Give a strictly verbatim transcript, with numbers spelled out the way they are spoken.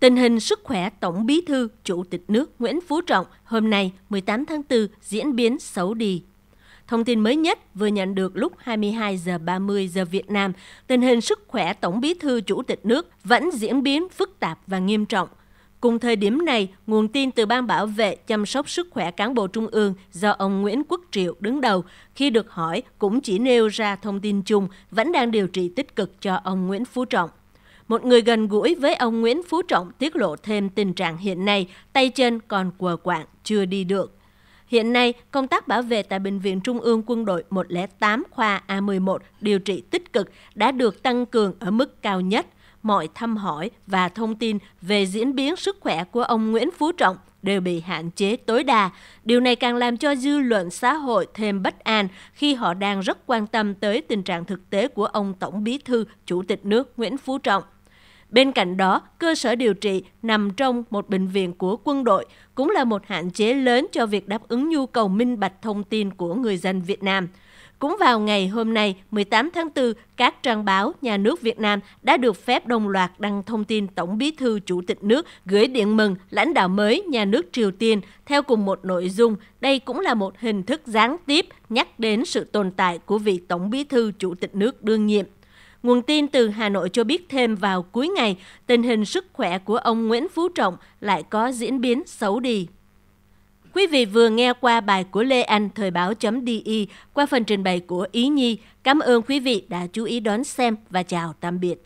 Tình hình sức khỏe Tổng Bí thư Chủ tịch nước Nguyễn Phú Trọng hôm nay mười tám tháng tư diễn biến xấu đi. Thông tin mới nhất vừa nhận được lúc hai mươi hai giờ ba mươi giờ Việt Nam, tình hình sức khỏe Tổng Bí thư Chủ tịch nước vẫn diễn biến phức tạp và nghiêm trọng. Cùng thời điểm này, nguồn tin từ Ban Bảo vệ chăm sóc sức khỏe cán bộ Trung ương do ông Nguyễn Quốc Triệu đứng đầu, khi được hỏi cũng chỉ nêu ra thông tin chung vẫn đang điều trị tích cực cho ông Nguyễn Phú Trọng. Một người gần gũi với ông Nguyễn Phú Trọng tiết lộ thêm tình trạng hiện nay tay chân còn quờ quạng, chưa đi được. Hiện nay, công tác bảo vệ tại Bệnh viện Trung ương Quân đội một không tám khoa A mười một điều trị tích cực đã được tăng cường ở mức cao nhất. Mọi thăm hỏi và thông tin về diễn biến sức khỏe của ông Nguyễn Phú Trọng đều bị hạn chế tối đa. Điều này càng làm cho dư luận xã hội thêm bất an khi họ đang rất quan tâm tới tình trạng thực tế của ông Tổng Bí thư Chủ tịch nước Nguyễn Phú Trọng. Bên cạnh đó, cơ sở điều trị nằm trong một bệnh viện của quân đội cũng là một hạn chế lớn cho việc đáp ứng nhu cầu minh bạch thông tin của người dân Việt Nam. Cũng vào ngày hôm nay, mười tám tháng tư, các trang báo nhà nước Việt Nam đã được phép đồng loạt đăng thông tin Tổng Bí thư Chủ tịch nước gửi điện mừng lãnh đạo mới nhà nước Triều Tiên theo cùng một nội dung. Đây cũng là một hình thức gián tiếp nhắc đến sự tồn tại của vị Tổng Bí thư Chủ tịch nước đương nhiệm. Nguồn tin từ Hà Nội cho biết thêm vào cuối ngày, tình hình sức khỏe của ông Nguyễn Phú Trọng lại có diễn biến xấu đi. Quý vị vừa nghe qua bài của Lê Anh, Thời báo.di qua phần trình bày của Ý Nhi. Cảm ơn quý vị đã chú ý đón xem và chào tạm biệt.